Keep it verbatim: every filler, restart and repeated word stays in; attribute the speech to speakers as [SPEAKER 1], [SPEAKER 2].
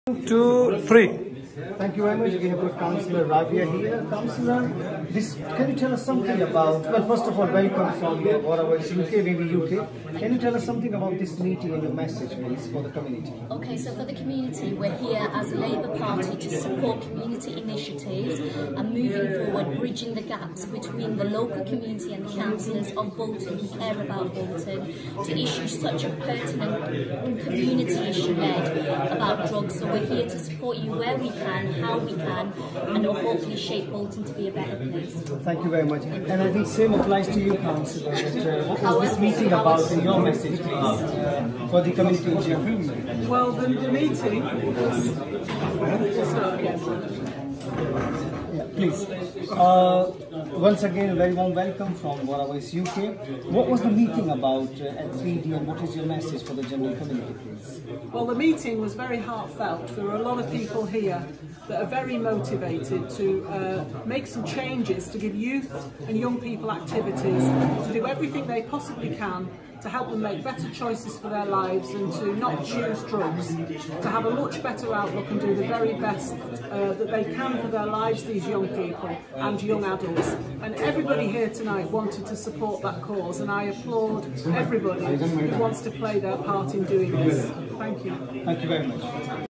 [SPEAKER 1] Two, three.
[SPEAKER 2] Thank you very much. We have got Councillor Rabia here. Councillor, this, can you tell us something about, well, first of all, welcome from Vora Voice U K, V V U K. Can you tell us something about this meeting and your message, please, for the community?
[SPEAKER 3] Okay, so for the community, we're here as a Labour Party to support community initiatives and moving forward, bridging the gaps between the local community and the councillors of Bolton who care about Bolton to issue such a pertinent community issue led about drugs. So we're here to support you where we can, how we can, and hopefully shape Bolton to be a better place.
[SPEAKER 2] Thank you very much. And I think same applies to you, Councillor. Uh, what was this meeting about and your message, please, uh, for the community in general?
[SPEAKER 4] Well, the, the meeting was...
[SPEAKER 2] Yeah, please. Uh, once again, a very warm welcome from Vora Voice U K. What was the meeting about uh, at three D and what is your message for the general community, please?
[SPEAKER 4] Well, the meeting was very heartfelt. There were a lot of people here that are very motivated to uh, make some changes to give youth and young people activities, to do everything they possibly can to help them make better choices for their lives and to not choose drugs, to have a much better outlook and do the very best uh, that they can for their lives, these young people and young adults. And everybody here tonight wanted to support that cause, and I applaud everybody who wants to play their part in doing this. Thank you.
[SPEAKER 2] Thank you very much.